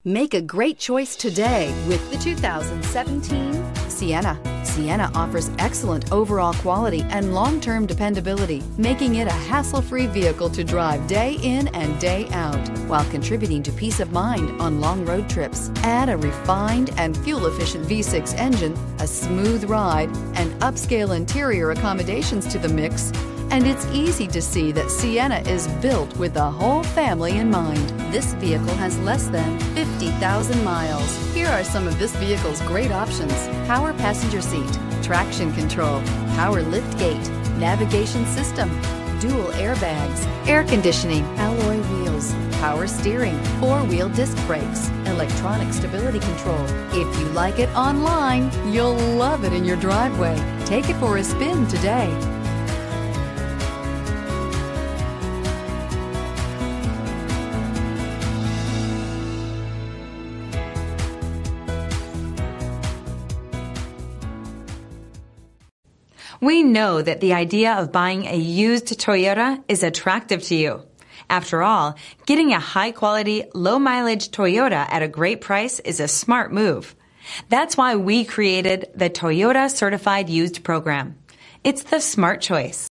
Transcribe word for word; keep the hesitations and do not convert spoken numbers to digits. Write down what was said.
Make a great choice today with the two thousand seventeen Sienna. Sienna offers excellent overall quality and long-term dependability, making it a hassle-free vehicle to drive day in and day out, while contributing to peace of mind on long road trips. Add a refined and fuel-efficient V six engine, a smooth ride, and upscale interior accommodations to the mix, and it's easy to see that Sienna is built with the whole family in mind. This vehicle has less than fifty thousand miles. Here are some of this vehicle's great options: power passenger seat, traction control, power lift gate, navigation system, dual airbags, air conditioning, alloy wheels, power steering, four-wheel disc brakes, electronic stability control. If you like it online, you'll love it in your driveway. Take it for a spin today. We know that the idea of buying a used Toyota is attractive to you. After all, getting a high-quality, low-mileage Toyota at a great price is a smart move. That's why we created the Toyota Certified Used Program. It's the smart choice.